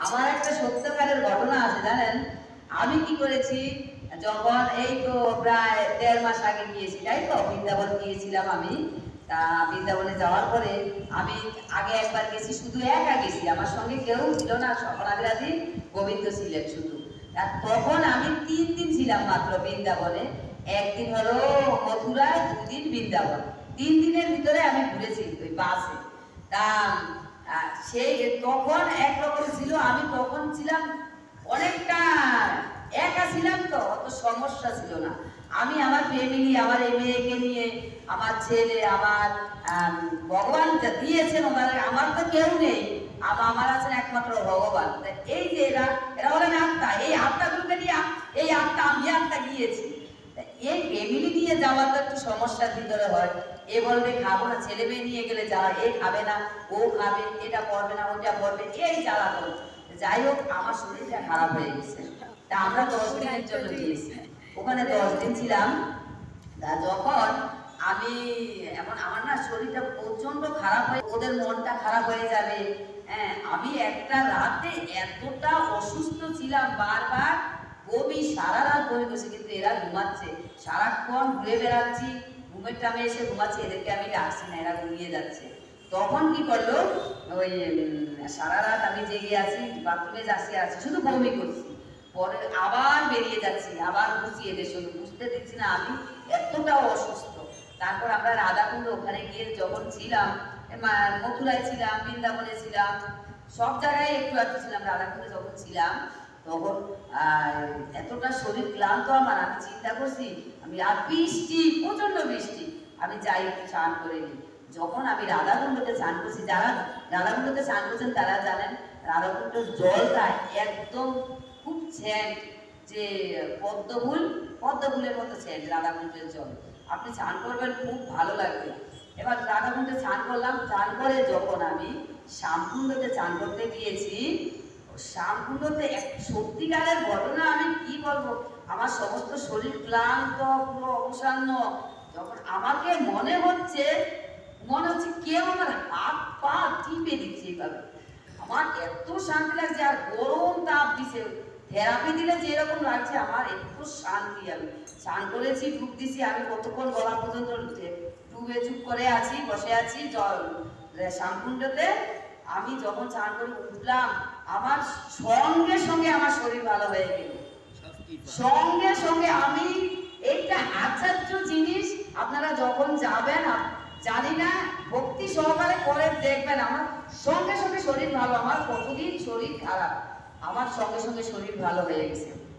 আমার একটা সত্যকারের ঘটনা আছে জানেন। আমি কি করেছি, যখন এই তো প্রায় ১.৫ মাস আগে গিয়েছি, তাই তো বৃন্দাবন গিয়েছিলাম আমি। তা বৃন্দাবনে যাওয়ার পরে আমি আগে একবার গেছি, শুধু একা গেছি, আমার সঙ্গে কেউ ছিল না, রাধে গোবিন্দ ছিলেন শুধু। আর তখন আমি ৩ দিন ছিলাম মাত্র বৃন্দাবনে। একদিন হলো মথুরা, ২ দিন বৃন্দাবন। ৩ দিনের ভিতরে আমি ঘুরেছি ওই বাসে। তা সেই তখন একরকম ছিল, আমি তখন ছিলাম অনেকটা একা ছিলাম, তো অত সমস্যা ছিল না। আমি আমার ফ্যামিলি, আমার এই মেয়েকে নিয়ে, আমার ছেলে, আমার ভগবান যা দিয়েছেন ওনারা, আমার তো কেউ নেই, আমার আছেন একমাত্র ভগবান। এই যে এরা এরা হলেন আত্মা, এই আত্মাগুলোকে নিয়ে, এই আত্মা আমি আত্মা গিয়েছি। এই ফ্যামিলি নিয়ে যাওয়া তো একটু সমস্যার ভিতরে হয়। এ বলবে খাবো না, ছেলে মেয়ে নিয়ে গেলে যাওয়া, এ খাবে না, ও খাবে, এটা পড়বে না, ওটা পড়বে, এই জ্বালা করো। যাই হোক, আমার শরীরটা খারাপ হয়ে গেছে। তা আমরা 10 দিনের জন্য গিয়েছি, ওখানে 10 দিন ছিলাম। তা যখন আমি এমন, আমার না শরীরটা প্রচন্ড খারাপ হয়ে, ওদের মনটা খারাপ হয়ে যাবে। হ্যাঁ, আমি একটা রাতে এতটা অসুস্থ ছিলাম, বারবার বমি, সারা রাত বমি করছে, কিন্তু এরা ঘুমাচ্ছে, সারাক্ষণ ঘুরে বেড়াচ্ছি, ঘুমের টামে এসে ঘুমাচ্ছে, এদেরকে আমি ডাকছি না, এরা ঘুমিয়ে যাচ্ছে। তখন কি করলো, ওই সারা রাত আমি জেগে আছি, বাথরুমে যাচ্ছি আছি, শুধু বমি করছি, পরে আবার বেরিয়ে যাচ্ছি, আবার বুঝিয়ে দেশে বুঝতে দিচ্ছি না, আমি এতটাও অসুস্থ। তারপর আমরা রাধাকুণ্ড ওখানে গিয়ে যখন ছিলাম, মথুরায় ছিলাম, বৃন্দাবনে ছিলাম, সব জায়গায় একটু একটু ছিলাম। রাধাকুণ্ডে যখন ছিলাম তখন এতটা শরীর ক্লান্ত আমার, আমি চিন্তা করছি আমি, আর বৃষ্টি, প্রচন্ড বৃষ্টি, আমি যাই একটু স্নান করে নিই। যখন আমি রাধাকুণ্ডতে স্নান করছি, যারা রাধাকুণ্ডতে স্নান করছেন তারা জানেন, রাধাকুণ্ডের জলটা একদম খুব সেন্ট, যে পদ্মফুলের মতো সেন্ট রাধাকুণ্ডের জল। আপনি স্নান করবেন, খুব ভালো লাগবে। এবার রাধাকুণ্ডে স্নান করলাম, স্নান করে যখন আমি শ্যামকুণ্ডতে স্নান করতে গিয়েছি, শ্যামকুণ্ডতে এক সত্যিকারের ঘটনা, আমি কি বলবো, আমার সমস্ত শরীর ক্লান্ত, পুরো অবসন্ন। যখন আমাকে মনে হচ্ছে কেউ আমার হাত পা টিপে দিচ্ছে এইভাবে, আমার এত শান্তি লাগছে। আর গরম তাপ দিছে, থেরাপি দিলে যেরকম লাগছে, আমার একটু শান্তি। আমি স্নান করেছি, ডুব দিছি, আমি কতক্ষণ গলা পর্যন্ত ডুবে চুপ করে আছি, বসে আছি জল শ্যামকুণ্ডতে। আমি যখন স্নান করে উঠলাম, আমার সঙ্গে সঙ্গে আমার শরীর ভালো হয়ে গেল, সঙ্গে সঙ্গে। আমি এইটা আশ্চর্য জিনিস, আপনারা যখন যাবেন, জানি না, ভক্তি সহকারে করে দেখবেন, আমার সঙ্গে সঙ্গে শরীর ভালো। আমার কতদিন শরীর খারাপ, আমার সঙ্গে সঙ্গে শরীর ভালো হয়ে গেছে।